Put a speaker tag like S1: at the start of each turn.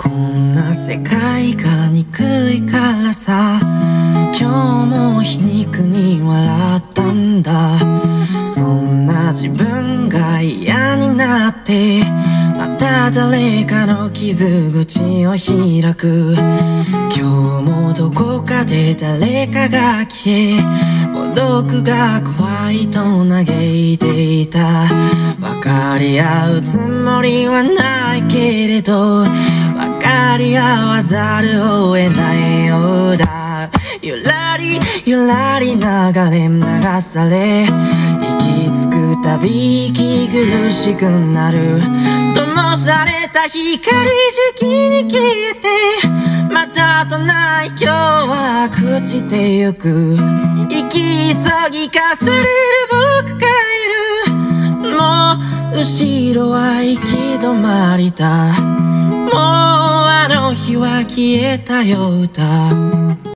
S1: こんな世界が憎いからさ、今日も皮肉に笑ったんだ。そんな自分が嫌になって、また誰かの傷口を開く。今日もどこかで誰かが消え、孤独が怖いと嘆いていた。分かり合うつもりはないけれど、分かり合わざるを得ないようだ。ゆらりゆらり流れ流され、息つくたび息苦しくなる。灯された光じきに消えて、またとない今日は朽ちてゆく。生き急ぎかされる僕がいる。もう後ろは行き止まりだ。もうあの日は消えたよ歌。